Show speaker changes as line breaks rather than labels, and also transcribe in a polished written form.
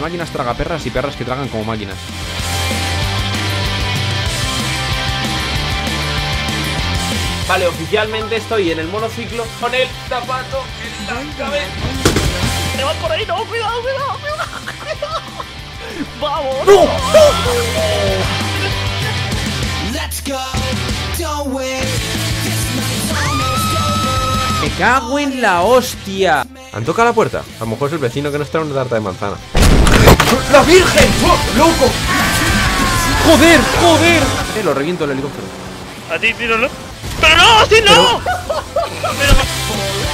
máquinas tragaperras y perras que tragan como máquinas. Vale, oficialmente estoy en el monociclo con el zapato en la cabeza.
¡Me van por ahí! ¡No! ¡Cuidado, cuidado, cuidado! ¡Vamos!
¡No! ¡Me cago en la hostia!
¿Han tocado la puerta? A lo mejor es el vecino que nos trae una tarta de manzana.
¡La Virgen! ¡Oh, loco! ¡Joder! ¡Joder! Lo reviento el helicóptero.
A ti, tíralo. ¡Pero no! ¡Sí, no! Pero...